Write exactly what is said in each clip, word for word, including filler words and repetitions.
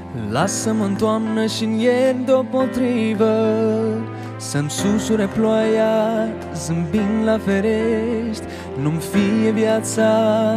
Lasă-mă în toamnă și-n ieri deopotrivă să-mi susure ploaia zâmbind la ferești. Nu-mi fie viața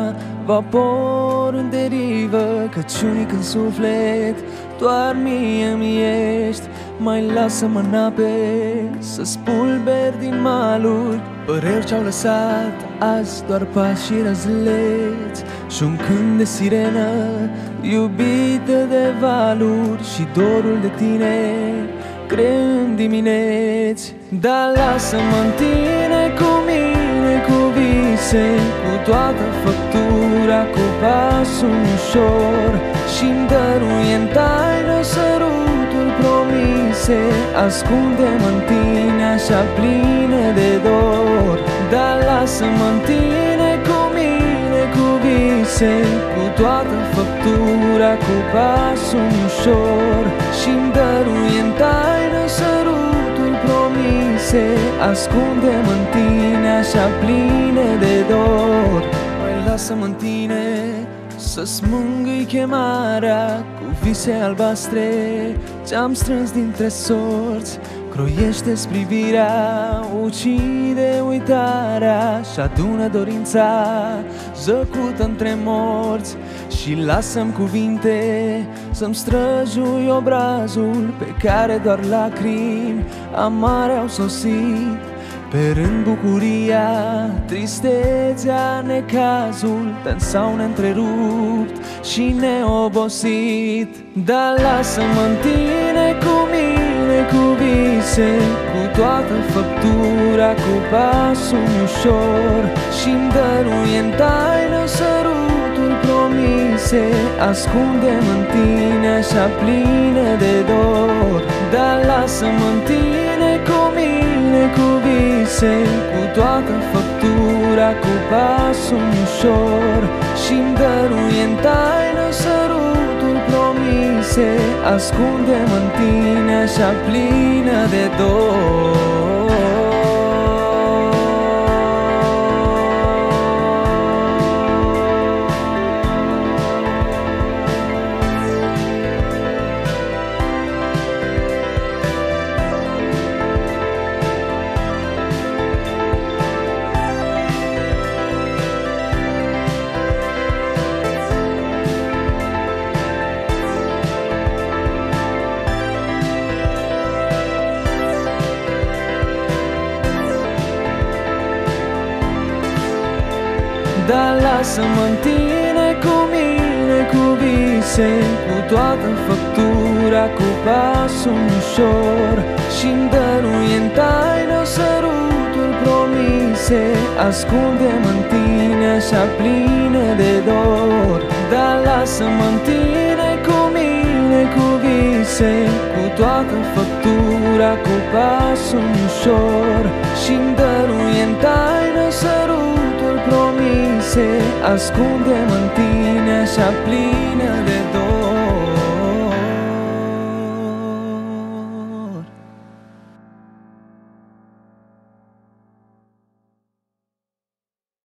vapor în derivă, căci unic în suflet doar mie-mi ești. Mai lasă-mă în ape să spulber din maluri păreri ce-au lăsat azi doar pași și răzleți și un cânt de sirenă iubită de valuri și dorul de tine creând dimineți. Dar lasă-mă în tine cu mine, cu vise, cu toată făptura, cu pasul ușor și-mi dăruie în taină săruturi promise. Ascunde-mă în tine așa plină de dor. Dar lasă-mă în tine cu mine, cu vise, cu toată făptura, cu pasul ușor și-mi dăruie în taină săruturi promise. Ascunde-mă în tine așa plină de dor. Mai lasă-mă în tine să-ți mângâi chemarea cu vise albastre ce-am strâns dintre sorți. Croiește-ți privirea, ucide uitarea și adună dorința zăcută între morți. Și lasă-mi cuvinte să-mi străjui obrazul pe care doar lacrimi amare au sosit. Pe rând bucuria, tristețea, necazul, tăi s-au neîntrerupt și neobosit. Dar lasă-mă în tine cu mine, cu vise, cu toată făptura, cu pasul ușor și-mi dăruie în taină săruturi promise. Ascunde-mă în tine așa plină de dor. Dar lasă-mă în tine cu mine, cu vise, cu toată făptura, cu pasul ușor și-mi dăruie în taină săruturi promise. Ascunde-mă în tine așa plină de dor. Dar lasă-mă în tine cu mine, cu vise, cu toată făptura, cu pasul ușor și-mi dăruie în taină săruturi promise. Ascunde-mă în tine așa plină de dor. Dar lasă-mă în tine cu mine, cu vise, cu toată făptura, cu pasul ușor și-mi dăruie în taină săruturi promise. Ascunde-mă în tine așa plină de dor.